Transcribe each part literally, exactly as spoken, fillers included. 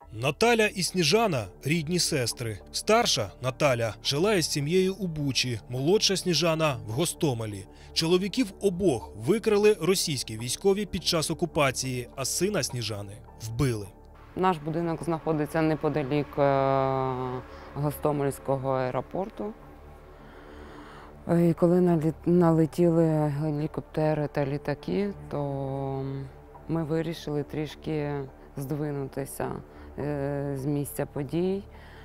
Наталя і Сніжана – рідні сестри. Старша, Наталя, жила із сім'єю у Бучі, молодша Сніжана – в Гостомелі. Чоловіків обох викрали російські військові під час окупації, а сина Сніжани вбили. Наш будинок знаходиться неподалік Гостомельського аеропорту. І коли налетіли гелікоптери та літаки, то ми вирішили трішки здвинутися з місця подій,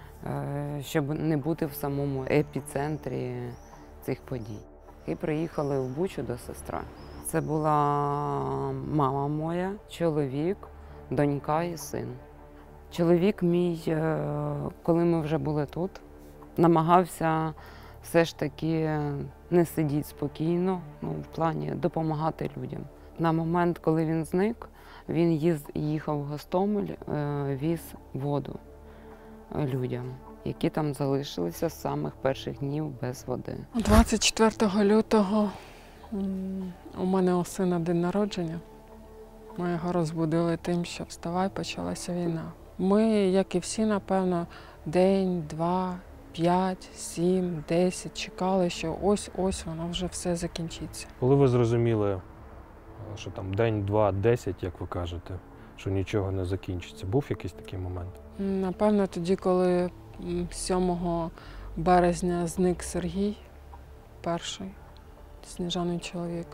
щоб не бути в самому епіцентрі цих подій. І приїхали в Бучу до сестри. Це була мама моя, чоловік, донька і син. Чоловік мій, коли ми вже були тут, намагався все ж таки не сидіти спокійно, ну, в плані допомагати людям. На момент, коли він зник, він їзд, їхав в Гостомель, віз воду людям, які там залишилися з самих перших днів без води. двадцять четвертого лютого у мене у сина день народження. Ми його розбудили тим, що вставай, почалася війна. Ми, як і всі, напевно, день, два, п'ять, сім, десять чекали, що ось-ось воно вже все закінчиться. Коли ви зрозуміли, що там день, два, десять, як ви кажете, що нічого не закінчиться, був якийсь такий момент? Напевно, тоді, коли сьомого березня зник Сергій, перший Сніжаний чоловік.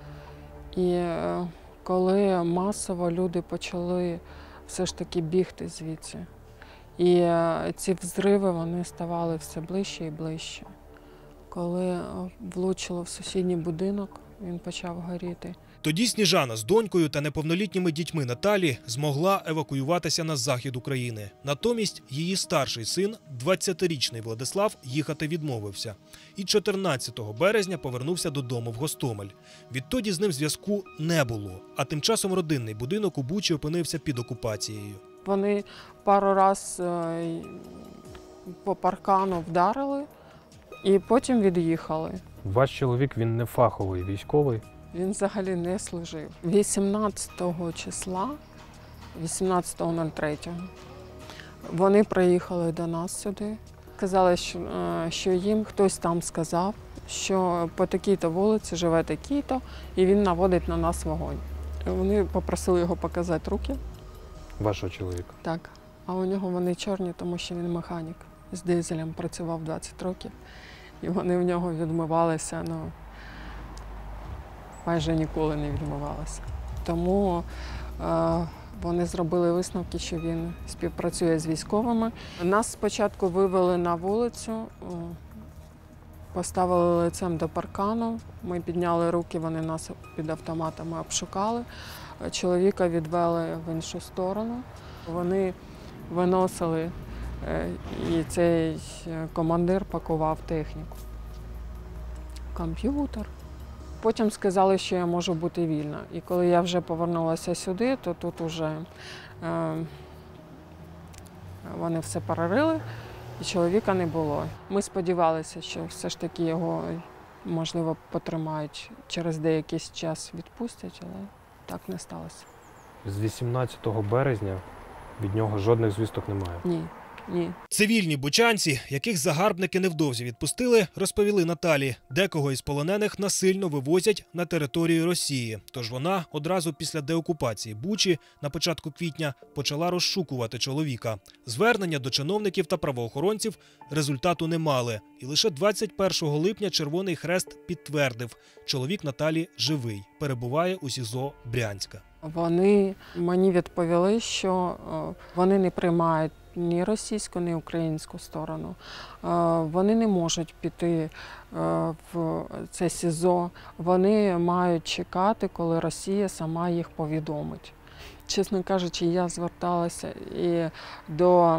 І коли масово люди почали все ж таки бігти звідси. І ці взриви, вони ставали все ближче і ближче. Коли влучило в сусідній будинок, він почав горіти. Тоді Сніжана з донькою та неповнолітніми дітьми Наталі змогла евакуюватися на захід України. Натомість її старший син, двадцятирічний Владислав, їхати відмовився. І чотирнадцятого березня повернувся додому в Гостомель. Відтоді з ним зв'язку не було, а тим часом родинний будинок у Бучі опинився під окупацією. Вони пару раз по паркану вдарили і потім від'їхали. Ваш чоловік, він не фаховий військовий? Він взагалі не служив. вісімнадцятого числа, вісімнадцятого третього, вони приїхали до нас сюди. Казали, що, що їм хтось там сказав, що по такій-то вулиці живе такий-то, і він наводить на нас вогонь. Вони попросили його показати руки. Вашого чоловіка? Так. А у нього вони чорні, тому що він механік. З дизелем працював двадцять років. І вони в нього відмивалися, ну, майже ніколи не відмивалися. Тому е, вони зробили висновки, що він співпрацює з військовими. Нас спочатку вивели на вулицю, поставили лицем до паркану. Ми підняли руки, вони нас під автоматами обшукали. Чоловіка відвели в іншу сторону. Вони виносили, і цей командир пакував техніку. Комп'ютер. Потім сказали, що я можу бути вільна. І коли я вже повернулася сюди, то тут вже е, вони все перерили, і чоловіка не було. Ми сподівалися, що все ж таки його, можливо, потримають, через деякий час відпустять, але так не сталося. З вісімнадцятого березня від нього жодних звісток немає? Ні. Ні. Цивільні бучанці, яких загарбники невдовзі відпустили, розповіли Наталі, декого із полонених насильно вивозять на територію Росії. Тож вона одразу після деокупації Бучі на початку квітня почала розшукувати чоловіка. Звернення до чиновників та правоохоронців результату не мали. І лише двадцять першого липня Червоний Хрест підтвердив – чоловік Наталі живий, перебуває у СІЗО Брянська. Вони мені відповіли, що вони не приймають ні російську, ні українську сторону. Вони не можуть піти в це СІЗО. Вони мають чекати, коли Росія сама їх повідомить. Чесно кажучи, я зверталася і до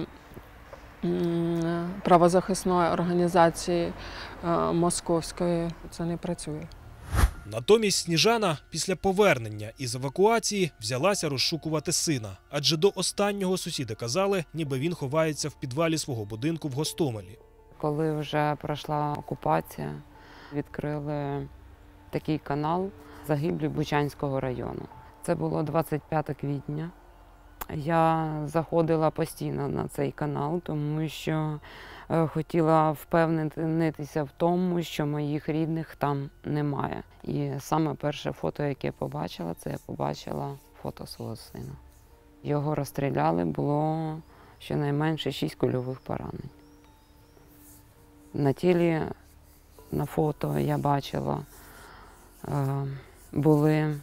правозахисної організації московської. Це не працює. Натомість Сніжана після повернення із евакуації взялася розшукувати сина. Адже до останнього сусіди казали, ніби він ховається в підвалі свого будинку в Гостомелі. Коли вже пройшла окупація, відкрили такий канал «Загиблі Бучанського району». Це було двадцять п'яте квітня. Я заходила постійно на цей канал, тому що е, хотіла впевнитися в тому, що моїх рідних там немає. І саме перше фото, яке я побачила, це я побачила фото свого сина. Його розстріляли, було щонайменше шість кульових поранень. На тілі, на фото я бачила, е, були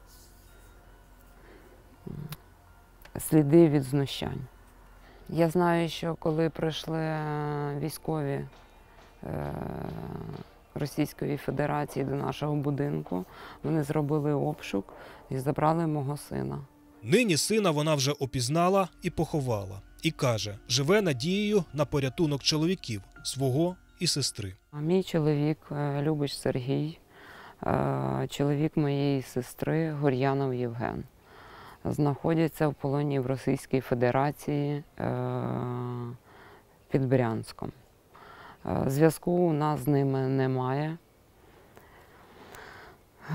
сліди від знущань. Я знаю, що коли прийшли військові е, Російської Федерації до нашого будинку, вони зробили обшук і забрали мого сина. Нині сина вона вже опізнала і поховала. І каже, живе надією на порятунок чоловіків, свого і сестри. А мій чоловік е, Любич Сергій, е, чоловік моєї сестри Гур'янов Євген, знаходяться в полоні в Російській Федерації е, під Брянськом. Е, Зв'язку у нас з ними немає. Е,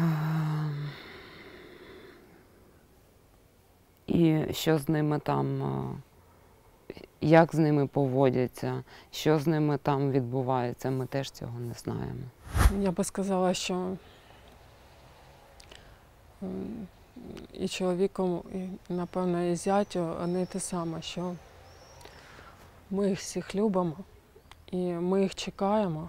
І що з ними там, е, як з ними поводяться, що з ними там відбувається, ми теж цього не знаємо. Я би сказала, що м, і чоловіком, і, напевно, і зятю одне те саме, що ми їх всіх любимо і ми їх чекаємо.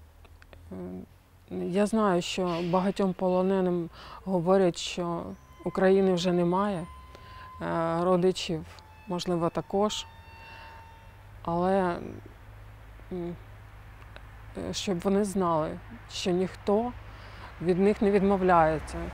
Е, Я знаю, що багатьом полоненим говорять, що України вже немає, е, родичів, можливо, також. Але м, е, щоб вони знали, що ніхто від них не відмовляється.